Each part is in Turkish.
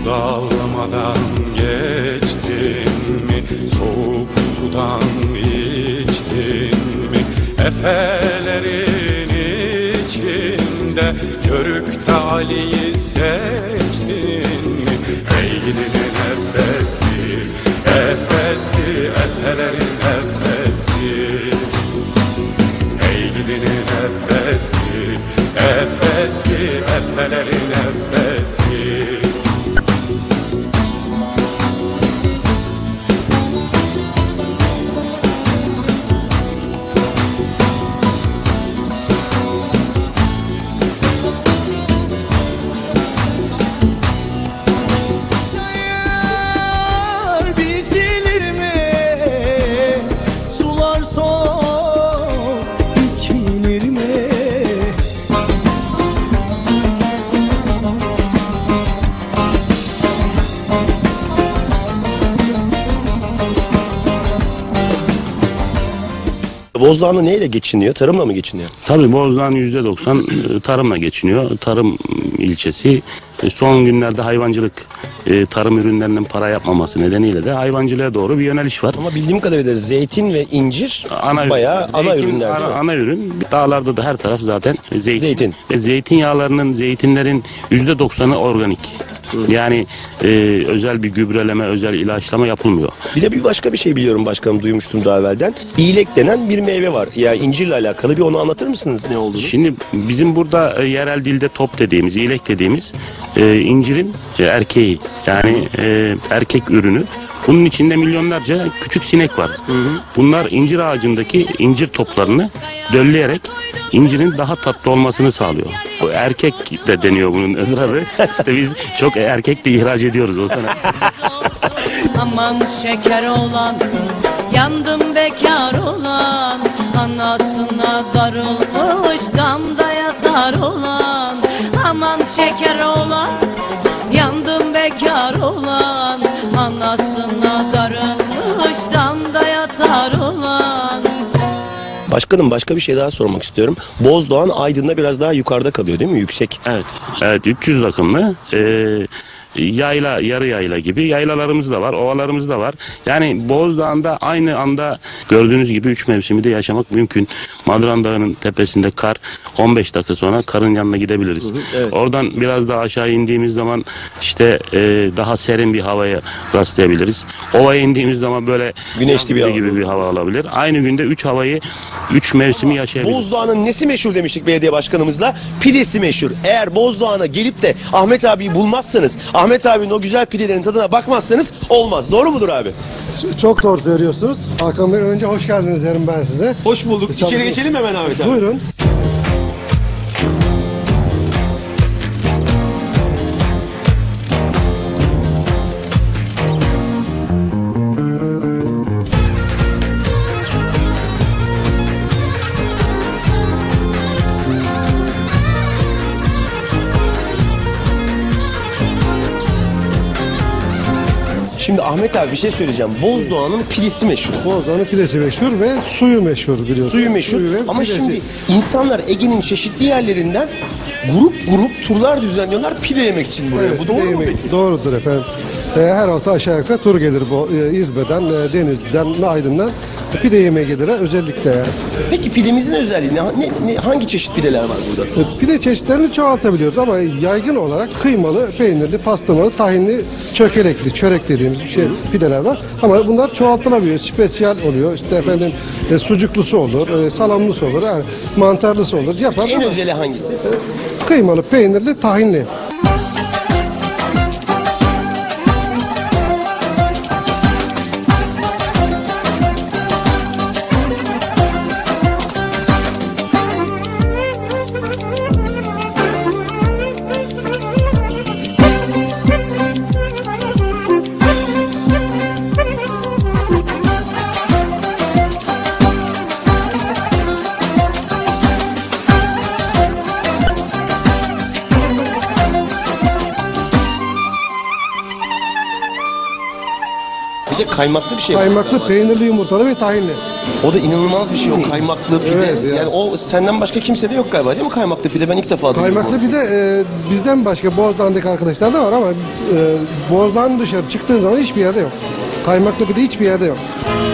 dağlamadan geçtin mi? Soğuk sudan içtin mi? Efelerin içinde Yörükte Ali'yi seçtin mi? Ey gidinin efesi, efesi, efelerin efesi. Ey gidinin efesi, efesi, efelerin efesi. Bozdağ'ın neyle geçiniyor? Tarımla mı geçiniyor? Tabii Bozdağ'ın %90 tarımla geçiniyor. Tarım ilçesi. Son günlerde hayvancılık, tarım ürünlerinin para yapmaması nedeniyle de hayvancılığa doğru bir yöneliş var. Ama bildiğim kadarıyla zeytin ve incir bayağı ana ürünler. Ana ürün. Dağlarda da her taraf zaten zeytin. Zeytinyağlarının, zeytinlerin %90'ı organik. Yani özel bir gübreleme, özel ilaçlama yapılmıyor. Bir de bir başka bir şey biliyorum başkanım, duymuştum daha evvelden. İğlek denen bir meyve var. Yani incirle alakalı bir onu anlatır mısınız ne olduğunu? Şimdi bizim burada yerel dilde top dediğimiz, iğlek dediğimiz incirin erkeği. Yani erkek ürünü. Bunun içinde milyonlarca küçük sinek var. Bunlar incir ağacındaki incir toplarını dölleyerek incirin daha tatlı olmasını sağlıyor. O erkek de deniyor bunun öbür adı. İşte biz çok erkek de ihraç ediyoruz o sene. Aman şeker olan, yandım bekar olan, anasına darılmış damda yatar olan. Aman şeker olan, yandım bekar olan, anasına darılmış damda yatar olan. Başkanım, başka bir şey daha sormak istiyorum. Bozdoğan Aydın'da biraz daha yukarıda kalıyor değil mi? Yüksek. Evet. Evet, 300 rakımlı. Yayla, yarı yayla gibi yaylalarımız da var, ovalarımız da var. Yani Bozdağ'ında aynı anda gördüğünüz gibi 3 mevsimi de yaşamak mümkün. Madran Dağı'nın tepesinde kar, 15 dakika sonra karın yanına gidebiliriz. Evet. Oradan biraz daha aşağı indiğimiz zaman işte daha serin bir havaya rastlayabiliriz. Ovaya indiğimiz zaman böyle güneşli bir hava gibi bir hava alabilir. Aynı günde 3 havayı, 3 mevsimi yaşayabiliriz. Bozdoğan'ın nesi meşhur demiştik belediye başkanımızla? Pidesi meşhur. Eğer Bozdoğan'a gelip de Ahmet abiyi bulmazsanız, Ahmet abinin o güzel pidelerin tadına bakmazsanız olmaz. Doğru mudur abi? Çok doğru söylüyorsunuz. Hakan Bey, önce hoş geldiniz derim ben size. Hoş bulduk. İçeri geçelim hemen Ahmet abi. Buyurun. Şimdi Ahmet abi bir şey söyleyeceğim. Bozdoğan'ın pidesi meşhur. Bozdoğan'ın pidesi meşhur ve suyu meşhur biliyorsunuz. Suyu meşhur. Suyu ve Ama pidesi. şimdi insanlar Ege'nin çeşitli yerlerinden grup turlar düzenliyorlar pide yemek için buraya. Evet, Bu doğru mu peki? Doğrudur efendim. Her hafta aşağı yukarı tur gelir bu İzmir'den, Denizli'den, Aydın'dan pide yemeye gelirler özellikle. Peki pidemizin özelliği ne? Hangi çeşit pideler var burada? Pide çeşitlerini çoğaltabiliyoruz ama yaygın olarak kıymalı, peynirli, pastırmalı, tahinli, çökelekli, çörek dediğimiz bir şey pideler var. Ama bunlar çoğaltılabiliyor, spesiyal oluyor. İşte efendim sucuklusu olur, salamlısı olur, yani mantarlısı olur. Yapar. En özeli hangisi? Kıymalı, peynirli, tahinli. Bir de kaymaklı bir şey var. Kaymaklı, peynirli, yumurtalı ve tahinli. O da inanılmaz bir şey o kaymaklı pide. Evet, yani o senden başka kimse de yok galiba değil mi kaymaklı pide? Ben ilk defa duydum. Kaymaklı pide bizden başka Bozdağ'daki arkadaşlar da var ama Bozdağ'ın dışarı çıktığın zaman hiçbir yerde yok. Kaymaklı pide hiçbir yerde yok.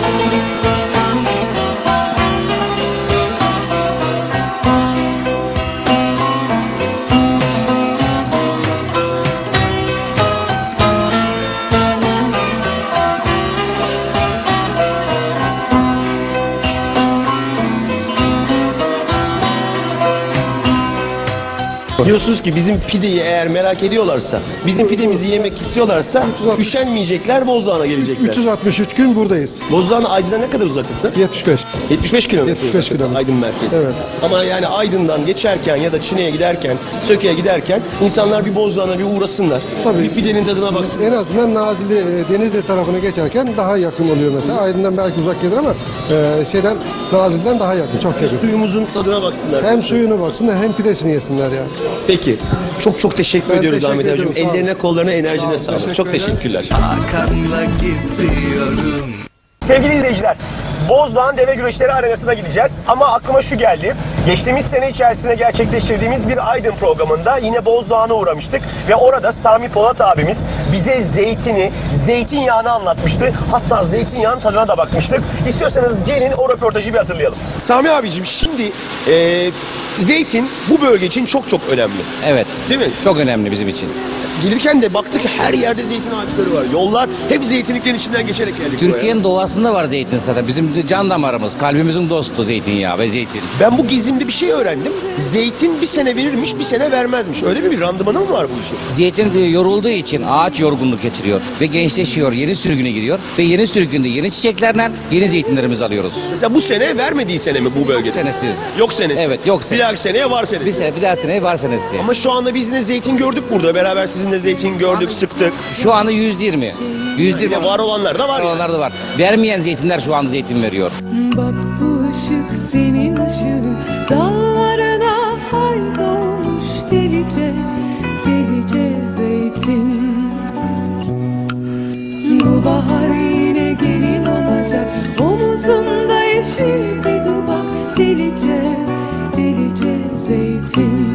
Diyorsunuz ki bizim pideyi eğer merak ediyorlarsa, bizim pidemizi yemek istiyorlarsa 360. üşenmeyecekler, Bozdağ'a gelecekler. 363 gün buradayız. Bozdağ'ın Aydın'a ne kadar uzaklıkta? 75. 75 kilometre. 75 kilometre. Aydın merkezi. Evet. Ama yani Aydın'dan geçerken ya da Çine'ye giderken, Söke'ye giderken insanlar bir Bozdağ'a bir uğrasınlar. Tabii. Bir pidenin tadına baksınlar. En azından Nazilli, Denizli tarafına geçerken daha yakın oluyor mesela. Aydın'dan belki uzak gelir ama Nazilli'den daha yakın, çok yakın. Suyumuzun tadına baksınlar. Hem suyunu baksınlar hem pidesini yesinler ya. Peki. Çok teşekkür Ben ediyoruz teşekkür Ahmet abicim. ediyorum, sağ olun. Ellerine kollarına enerjine Sağ olun, sağlık. Çok teşekkürler. teşekkürler. Arkanla gidiyorum. Sevgili izleyiciler, Bozdağ'ın Deve Güreşleri Arenası'na gideceğiz. Ama aklıma şu geldi. Geçtiğimiz sene içerisinde gerçekleştirdiğimiz bir Aydın programında yine Bozdağ'ına uğramıştık. Ve orada Sami Polat abimiz bize zeytinyağını anlatmıştı. Hatta zeytinyağının tadına da bakmıştık. İstiyorsanız gelin o röportajı bir hatırlayalım. Sami abicim şimdi zeytin bu bölge için çok önemli. Evet. Değil mi? Çok önemli bizim için. Gelirken de baktık ki her yerde zeytin ağaçları var. Yollar hep zeytinliklerin içinden geçerek geldik buraya. Türkiye'nin doğasında var zeytin zaten. Bizim can damarımız, kalbimizin dostu zeytinyağı ve zeytin. Ben bu gezimde bir şey öğrendim. Zeytin bir sene verirmiş, bir sene vermezmiş. Öyle bir randımanı mı var bu işin? Zeytin yorulduğu için ağaç yorgunluk getiriyor ve gençleşiyor, yeni sürgüne giriyor ve yeni sürgünde yeni çiçeklerle yeni zeytinlerimizi alıyoruz. Mesela bu sene vermediği sene mi bu bölgede? Senesi. Yok senesi. Evet, yok senesi. Bir dahaki seneye var senesi. Bir daha seneye var senesi. Ama şu anda biz yine zeytin gördük burada. Beraber sizinle zeytin gördük, sıktık. Şu anda 120. 120 Yine var olanlar da var. Yani. Olanlar da var. Vermeyen zeytinler şu anda zeytin veriyor. Bak bu ışık senin ışığın dallarına haydolmuş delice, delice zeytin. Bu bahar yine gelin olacak, omuzunda yeşil bir duvak, delice, delice zeytin.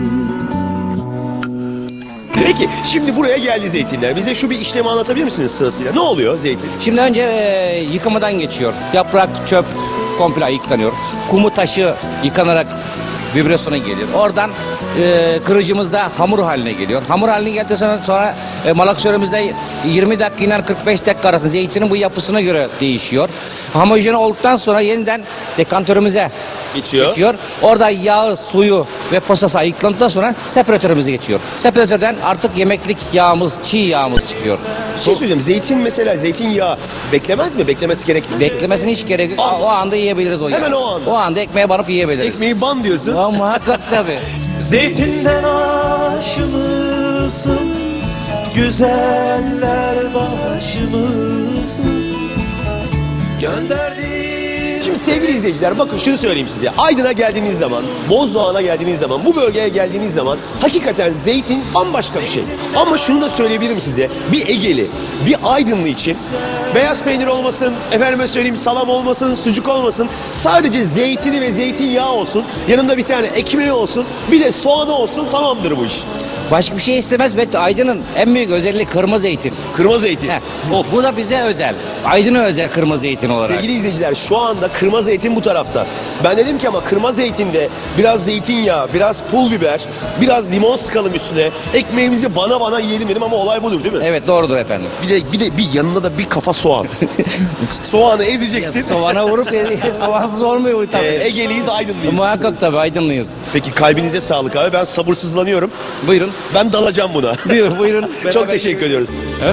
Peki şimdi buraya geldi zeytinler. Bize şu bir işlemi anlatabilir misiniz sırasıyla? Ne oluyor zeytin? Şimdi önce yıkamadan geçiyor. Yaprak, çöp komple ayıklanıyor. Kumu taşı yıkanarak vibrasyona geliyor. Oradan kırıcımızda hamur haline geliyor. Hamur haline geldikten sonra malaksörümüzde 20 dakika ile 45 dakika arasında zeytinin bu yapısına göre değişiyor. Homojen olduktan sonra yeniden dekantörümüze geçiyor. Orada yağı, suyu ve posası ayıklandıktan sonra separatörümüze geçiyor. Separatörden artık yemeklik yağımız, çiğ yağımız çıkıyor. Bir şey söyleyeyim. Zeytin mesela zeytinyağı beklemez mi? Beklemesi gerekmez mi? Beklemesine hiç gerek yok. O anda yiyebiliriz o yağı. Hemen o anda. O anda ekmeğe banıp yiyebiliriz. Ekmeği ban diyorsun. O muhakkak tabii. Zeytinden aşımızın, güzeller başımızın gönderdi. Şimdi sevgili izleyiciler bakın şunu söyleyeyim size. Aydın'a geldiğiniz zaman, Bozdağ'a geldiğiniz zaman, bu bölgeye geldiğiniz zaman hakikaten zeytin bambaşka bir şey. Ama şunu da söyleyebilirim size. Bir Egeli, bir Aydınlı için beyaz peynir olmasın, efendime söyleyeyim salam olmasın, sucuk olmasın. Sadece zeytini ve zeytinyağı olsun. Yanında bir tane ekmeği olsun. Bir de soğanı olsun, tamamdır bu iş. Başka bir şey istemez ve Aydın'ın en büyük özelliği kırmızı zeytin. Kırmızı zeytin. Bu da bize özel. Aydın'a özel kırmızı zeytin olarak. Sevgili izleyiciler şu anda kırmızı zeytin bu tarafta. Ben dedim ki ama kırmızı zeytinde biraz zeytinyağı, biraz pul biber, biraz limon sıkalım üstüne. Ekmeğimizi bana yiyelim dedim ama olay budur değil mi? Evet doğrudur efendim. Bir de bir yanına da bir kafa soğan. Soğanı ezeceksin. Soğana vurup soğansız olmuyor bu tabii. Egeliyiz, Aydınlıyız. Muhakkak tabii Aydınlıyız. Peki kalbinize sağlık abi. Ben sabırsızlanıyorum. Buyurun. Ben dalacağım buna. Buyurun. Çok teşekkür ediyoruz.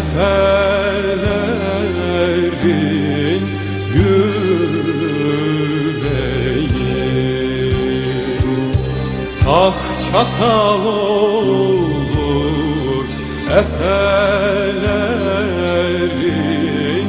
Efelerin yüreği tak çatal olur efelerin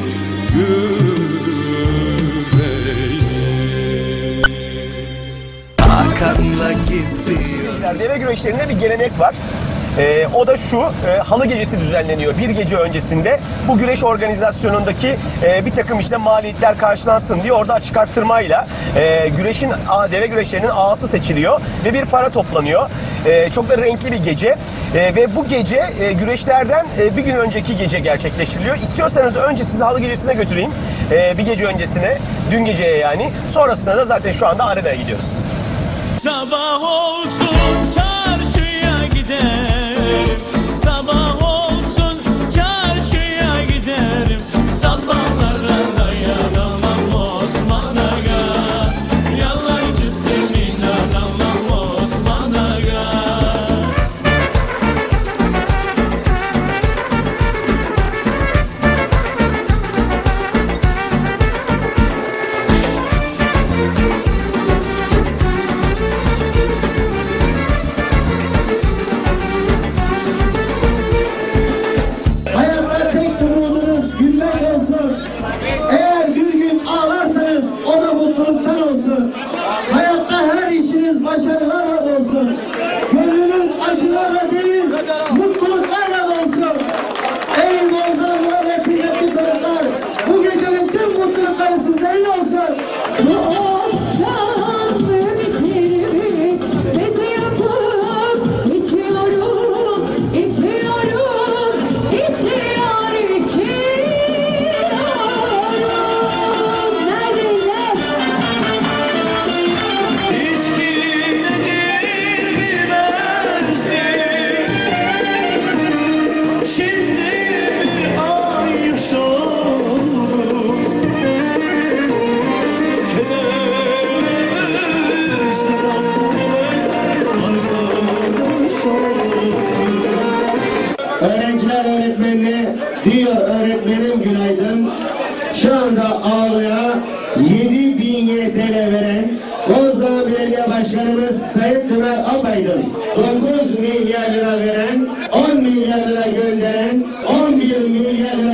yüreği. Arkanla gidiyorum. Deve güreşlerinde bir gelenek var. O da şu, halı gecesi düzenleniyor bir gece öncesinde. Bu güreş organizasyonundaki bir takım işte maliyetler karşılansın diye orada açık arttırmayla deve güreşlerinin ağası seçiliyor ve bir para toplanıyor. Çok da renkli bir gece ve bu gece güreşlerden bir gün önceki gece gerçekleştiriliyor. İstiyorsanız önce sizi halı gecesine götüreyim, bir gece öncesine, dün geceye yani. Sonrasında da zaten şu anda arenaya gidiyoruz. Sabah olsun çarşıya giderim, sabah olsun çarşıya giderim, sabahlara dayanamam Osman Aga, yalancısın inanamam Osman Aga. Hayatta tek umudunuz gülmek olsun. Eğer bir gün ağlarsanız o da mutluluktan olsun. Hayatta her işiniz başarılarla olsun. Gönlünüz acılarla değil, mutluluklarla olsun. Ey Bozdanlar ve kıymetli konuklar, bu gecenin tüm mutlulukları sizlerin olsun. Bu akşam ümitlerimi gece yapıp içiyorum, içiyorum, içiyor, içiyorum. Neredeler? İçki nedir bilmezdim, şimdi ayıp oldum. Öğrenciler öğretmenine diyor, öğretmenim günaydın. Şu anda ağlaya 7.000 YTL veren Bozdağ Belediye Başkanımız Sayın Tümer Apaydın, 9 milyar lira veren, 10 milyar lira gönderen, 11 milyar lira